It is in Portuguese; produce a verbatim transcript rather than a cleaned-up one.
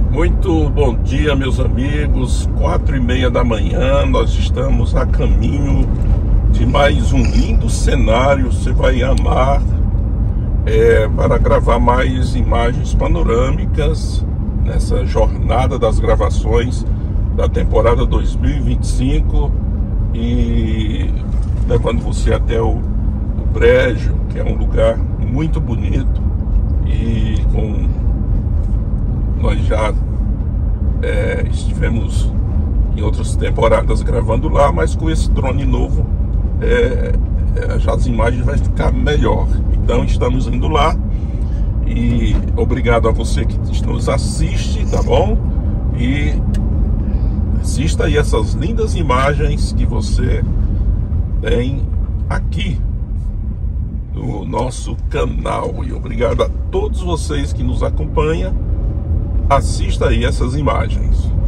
Muito bom dia, meus amigos. Quatro e meia da manhã, nós estamos a caminho de mais um lindo cenário. Você vai amar, é, para gravar mais imagens panorâmicas nessa jornada das gravações da temporada dois mil e vinte e cinco e levando você até o, o Brejo, que é um lugar muito bonito e com nós já é, estivemos em outras temporadas gravando lá, mas com esse drone novo é, é, já as imagens vai ficar melhor. Então estamos indo lá e obrigado a você que nos assiste, tá bom? E assista aí essas lindas imagens que você tem aqui no nosso canal. E obrigado a todos vocês que nos acompanham. Assista aí essas imagens.